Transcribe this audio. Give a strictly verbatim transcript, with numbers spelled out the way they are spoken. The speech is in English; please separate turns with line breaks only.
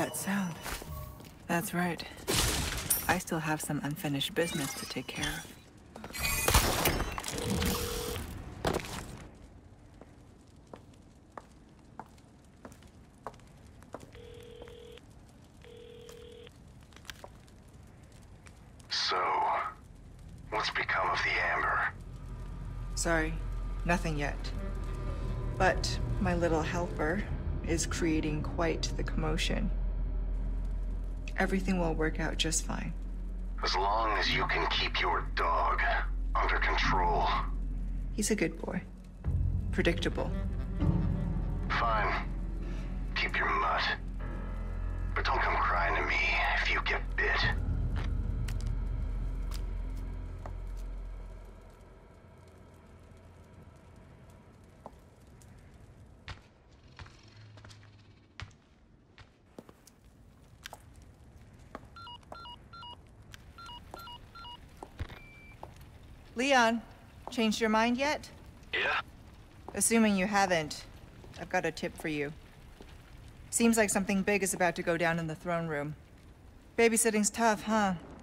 that sound? That's right. I still have some unfinished business to take care of.
So, what's become of the amber?
Sorry, nothing yet. But my little helper is creating quite the commotion. Everything will work out just fine.
As long as you can keep your dog under control.
He's a good boy. Predictable.
Fine. Keep your mutt. But don't come crying to me if you get bit.
Leon, changed your mind yet?
Yeah?
Assuming you haven't, I've got a tip for you. Seems like something big is about to go down in the throne room. Babysitting's tough, huh?